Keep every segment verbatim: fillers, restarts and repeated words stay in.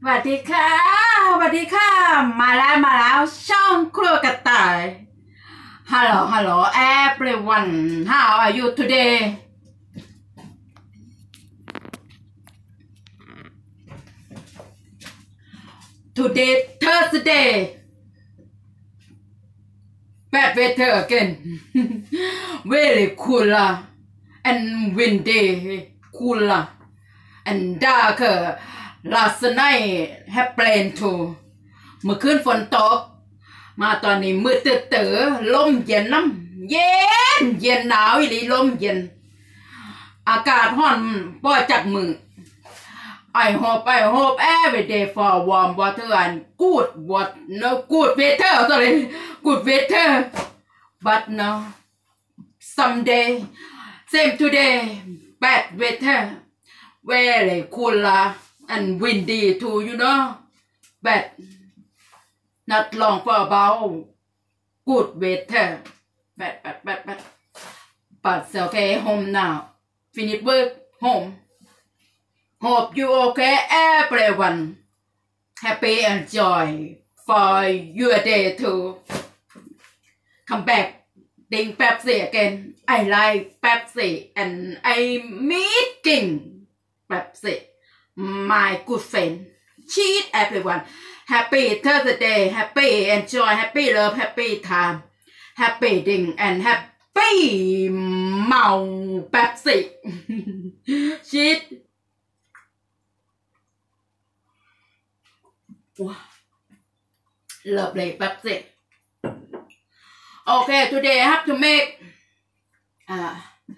สวัสดีค่ะสวัสดีค่ะมาแล้วมาแล้วช่องครัวกระต่าย Hello hello everyone how are you today today Thursday bad weather again very cool and windy cool and dark last night have rain too เมื่อคืนฝนตกมาตอนนี้มืดตื้อๆลมเย็นน้ำเย็นเย็นหนาวอีหลีลมเย็นอากาศร้อนบ่จักมือ I hope I hope every day for warm water and good what no good weather sorry good weather but no someday same today bad weather very cool and windy too you know but not long for about good weather but but but but but okay home now finish work home hope you okay everyone happy and joy for your day to come back drink Pepsi again I like Pepsi and I meeting Pepsi my good friend cheat everyone happy Thursday happy enjoy happy love happy time happy drink and happy เมา Pepsi cheat lovely Pepsi okay today I have to make uh,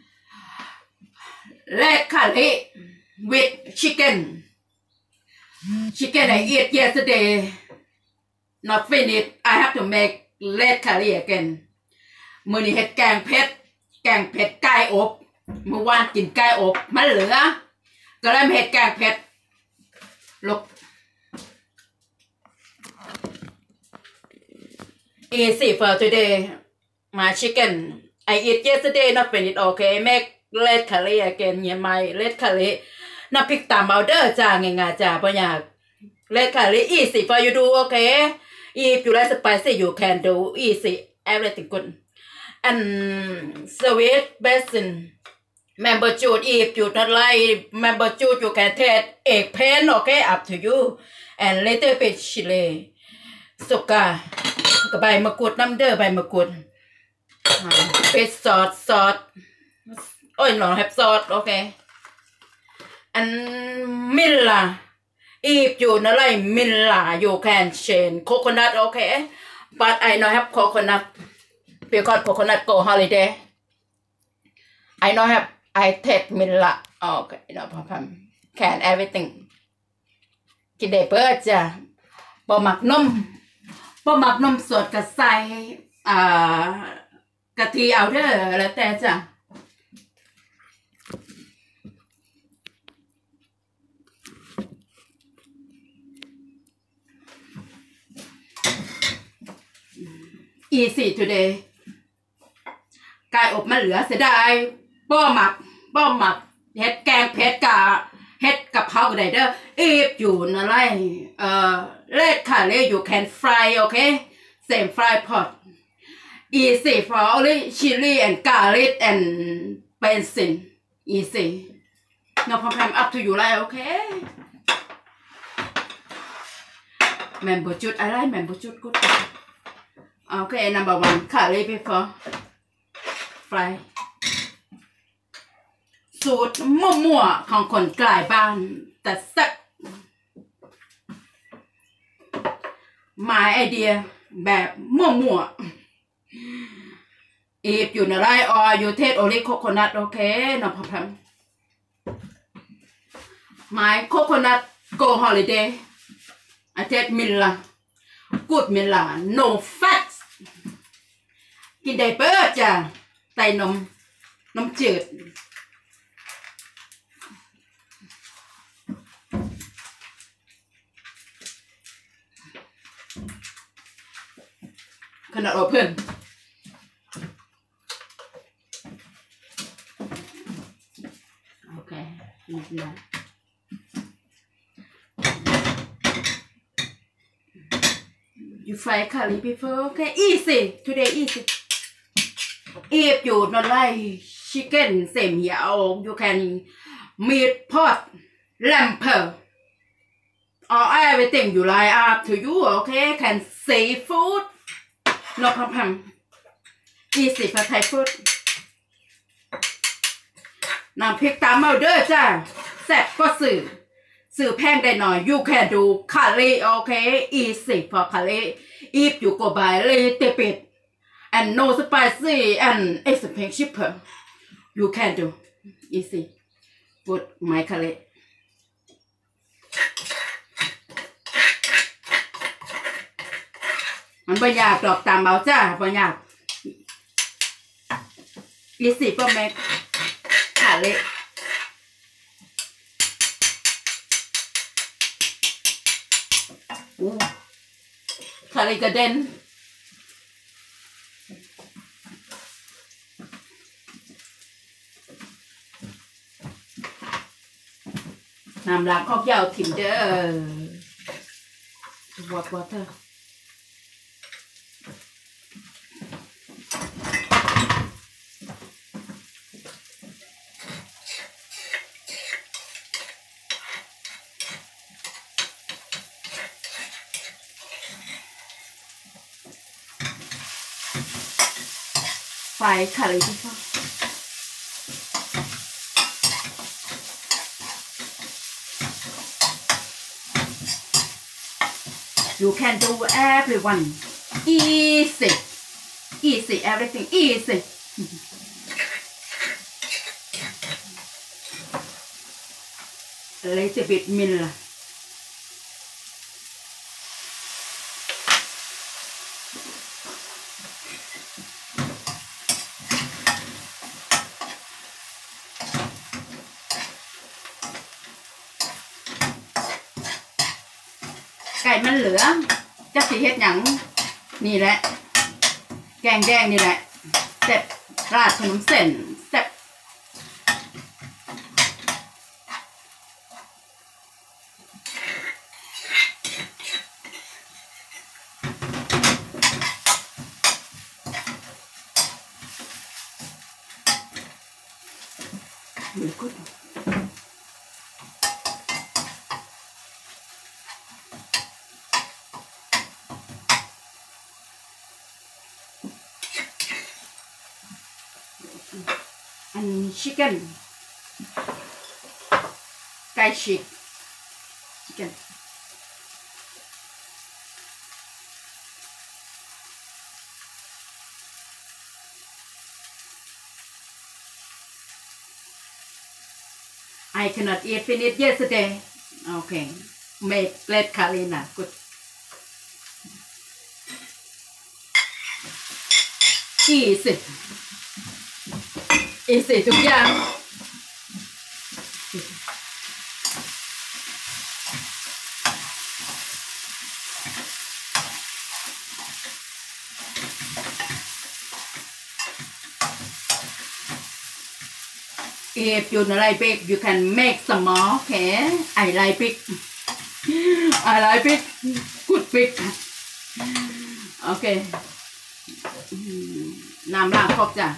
red curry with chicken chicken I eat yesterday not finished I have to make red curry again มื้อนี้เฮ็ดแกงเผ็ดแกงเผ็ดไก่อบเมื่อวานกินไก่อบมันเหลือก็เลยเฮ็ดแกงเผ็ดลูก easy for today my chicken I eat yesterday not finished okay make red curry again เนี่ย my red curry น้ำพริกตำเอาเด้อจ้าง่ายๆจ้าบ่ยาก red curry easy for you do okay if you like spicy you can do easy everything good and sweet basin member juice if you not like member juice you can take eggplant okay up to you and little bit chili สุกากับใบมะกรูดน้ำเด้อใบมะกรูดเป็นซอสซอสโอ้ยหนอแฮปซอสโอเค and milla if you not like milla you can change coconut okay but I not have coconut because coconut go holiday I not have I take milla okay no problem can everything กินได้เปิดจ้ะบ่หมักนมบ่หมักนมสดก็ใส่อ่ากะทิเอาเด้อแล้วแต่จ้ะeasy today ไก่อบมันเหลือเสียดายบ่หมักบ่หมักเฮ็ดแกงเผ็ดกะเฮ็ดกับข้าวก็ได้เด้อ if you นั่นไรเอ่อ red curry you can fry okay same fry pot easy for only chili and garlic and basil easy no problem up to you like okay member juice I like member juice good okay number one curry before fry สูตรมั่วๆของคนกลายบ้านแต่สัก my idea แบบมั่วๆ if you not like or you take only coconut okay no problem my coconut go holiday I take Milla good Milla no fat กินได้เปิดจ้ะใส่นมนมจืดขนาดโอเพ่นโอเคนี่นะ you fry curry before okay easy today easy if you not like chicken same here you can meat pot lamb or everything you like up to you okay can seafood no problem easy for Thai food น้ำพริกตามเอาเด้อจ้าแซ่บก็สื่อสื่อแพงได้หน่อย you can do curry okay easy for curry if you go buy little bit and no spicy and expensive you can do easy put my curry มันบ่ยากดอกตามเอาจ้าบ่ยาก easy for make curry คาริกระเด็นน้ำล้างคอกยาวถิ่มเด้อวอตวอเตอร์ไฟคาริที่ฟอ you can do everyone easy easy everything easy เลยจะบิดมิลล่ะไก่มันเหลือจะสีเฮ็ดหยังนี่แหละแกงแดงนี่แหละเสร็จราดขนมเส้นเสร็จดีกุดอันชิคเก้นไก่ฉีกชิคเก้น I cannot eat finish yesterday okay make red curry na good easy easy ทุกอย่างIf you don't like big, you can make small. Okay, I like big. I like big. Good big. Okay. น้ำล้างครกจ้ะ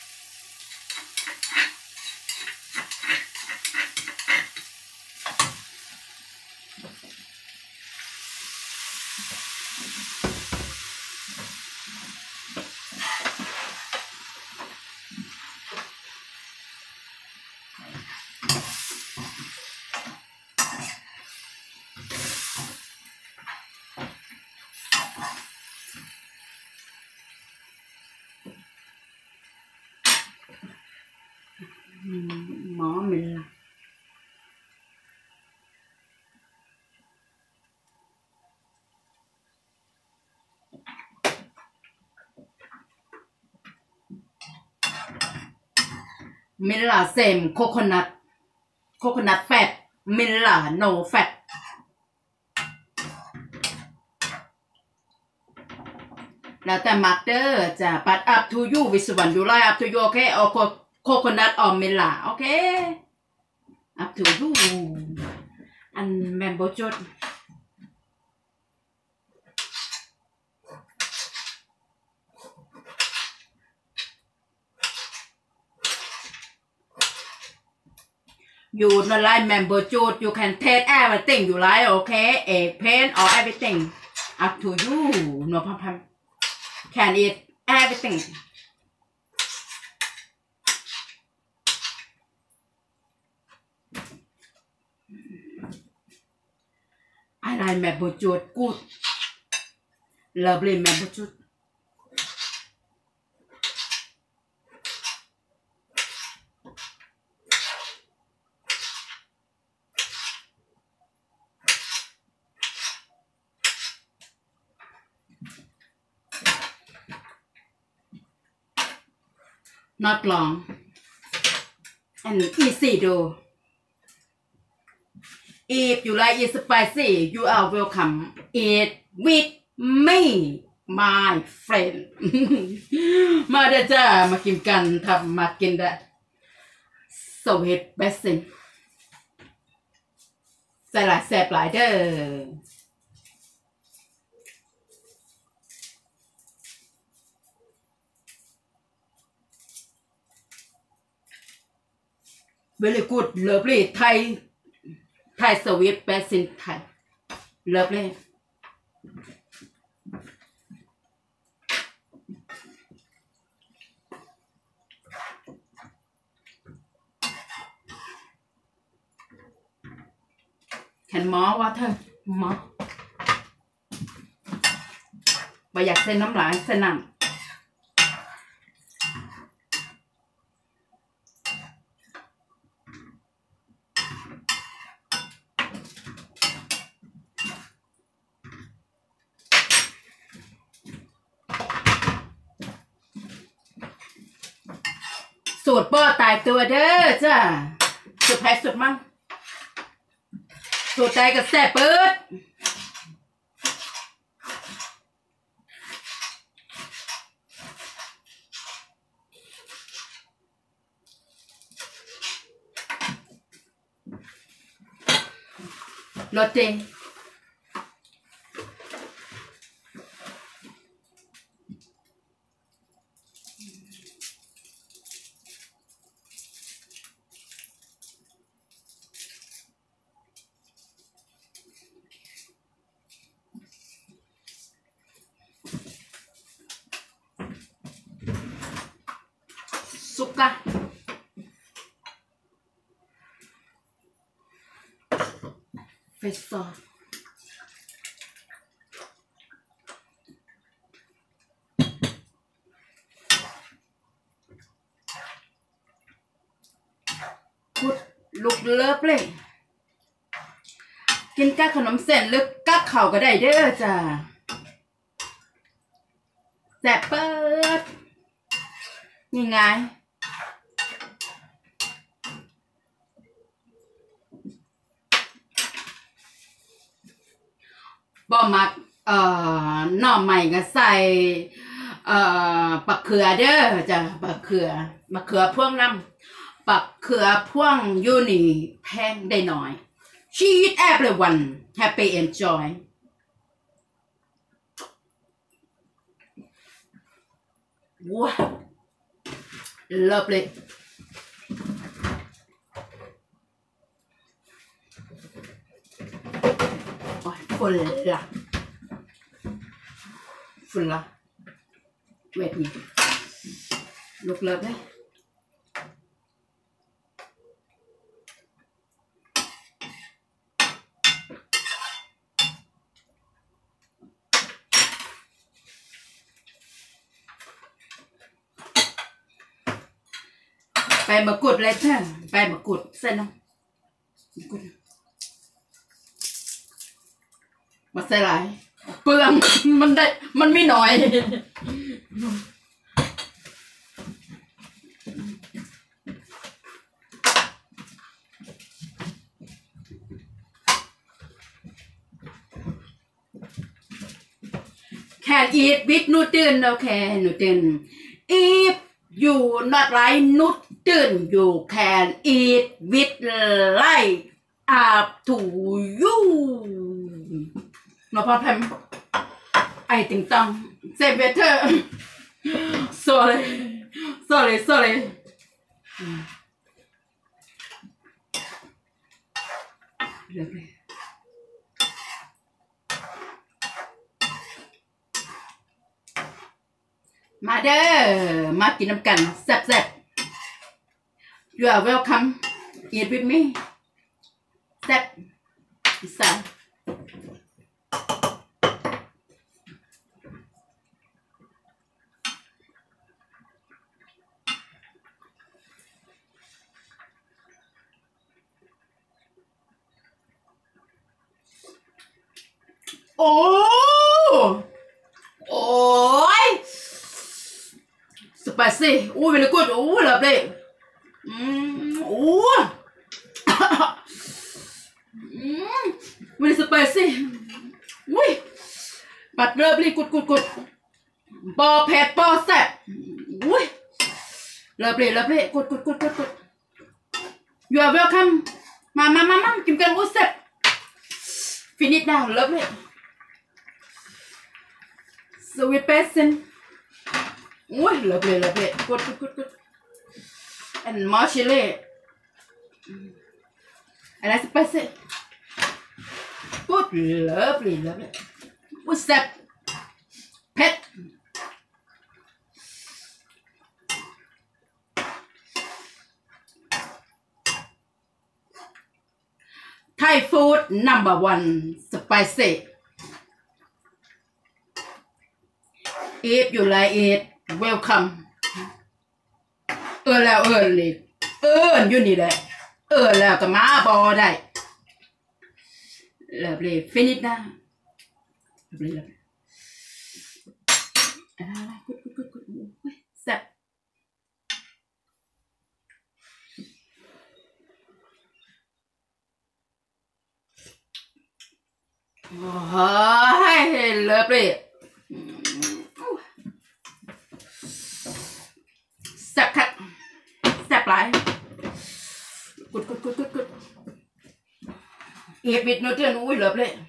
หมอมิลล่ะมิลล่าเซมโคโคนัทโคโคนัทแฟตมิลล่าโนแฟตแล้วแต่มักเดอร์จะปัด up to you which one you like up to you okay or coconut or mela okay up to you อันแมมโบจด you not like member juice you can taste everything you like okay egg paint or everything up to you no problem can eat everything I like member juice good lovely member juice not long and easy though. If you like it spicy, you are welcome. Eat with me, my friend. มาเด้อจ้ามากินกันทำมากินได้สวีทเบสซิ่งใส่หลายแซ่บหลายเด้อvery good lovely Thai Thai sweet basin Thai lovely เห็นหมอว่าเธอหมอไม่อยากเส้นน้ำลายเส้นน้ำสูตรป้อตายตัวเด้อจ้าสุดแพ้สุดมั่งสูตรใจกับแซ่บเปิดรสเจงsuka Vesta good look lovely กินกับขนมเส้นหรือกับข้าวก็ได้เด้อจ้าแซ่บเปิดยังไงบ่มักเอ่อหน่อไม้ก็ใส่เอ่อปักเขือเด้อจ้ะปักเขือปักเขือพ่วงน้ำปักเขือพ่วงยูนี่แพงได้หน่อย Cheat everyone happy enjoy ว้า lovely fulla fulla wait me look lovely ไปมากดเลยเถอะไปมากดเส้นน้ำกดมาใส่หลายเปลืองมันได้มันไม่น้อยcan eat with Nutella okay Nutella if you not like Nutella you can eat with like up to you no problem I think Tom say better sorry sorry sorry lovelyมาเด้อมากินน้ำกันแซ่บๆ you are welcome eat with me แซ่บอีสานโอ้โอ้ยสไปซี่โอ้ very good โอ้ lovely อืมโอ้อืม very spicy อุ้ยบัด lovely good good good ปอเผ็ดปอแซ่บอุ้ย lovely lovely good good good good good you are welcome มามามามากินกันอุ้ยแซ่บ finish now lovely sweet person อุ้ย lovely lovely good good good good and more chili and that's spicy good lovely lovely อุ้ยแซ่บเผ็ดThai food number one spicy if you like it welcome เออแล้วเออเลยเอออยู่นี่แหละเออแล้วก็มาบอได้เลิฟเลย finish นะเลิฟเลยเลิฟอะไรกุดกุดกุดกุดแซ่บโอ้ยเลิฟเลยแซ่บคัดแซ่บหลายกุดกุดกุดกุดกุดเอียบบิดโนเทนอุ้ยเลิฟเลย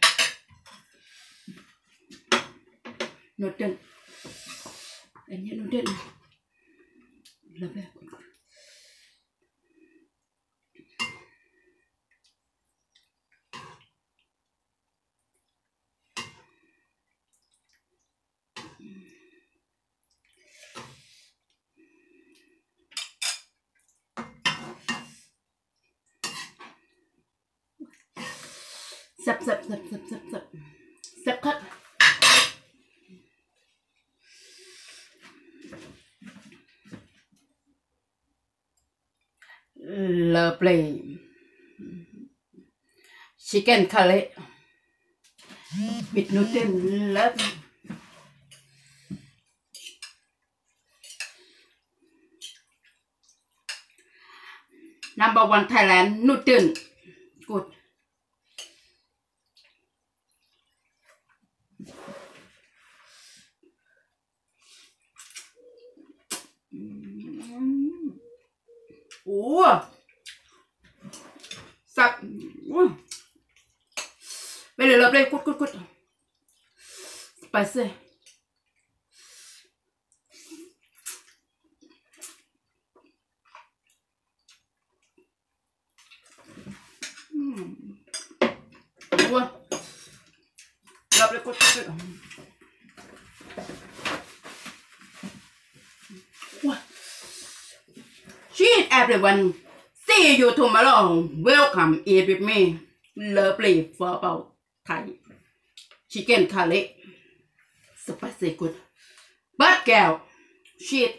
โนเทนอันนี้โนเทนเลิฟเลยสับสับสับสับสับสับสับคัดเลิฟเลยชิคเก้นคาเล่บิดนูเทนเลิฟนัมเบอร์วันไทยแลนด์นูเทนกูดโอ้สับโอ้ไปเลยเลยเลยกุดกุดกุดไปสิอืมโอ้รับเลยกุดกุดCheers everyone. See you tomorrow. Welcome eat with me. Lovely for about Thai chicken curry. Spicy good. But girl, shit.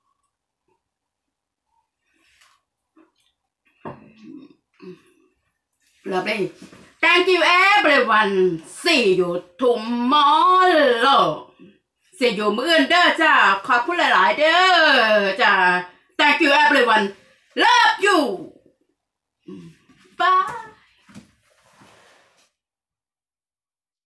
Lovely. Thank you everyone. See you tomorrow. See you มื้ออื่นเด้อจ้าขอบคุณหลายๆเด้อจ้าThank you everyone. Love you. Bye.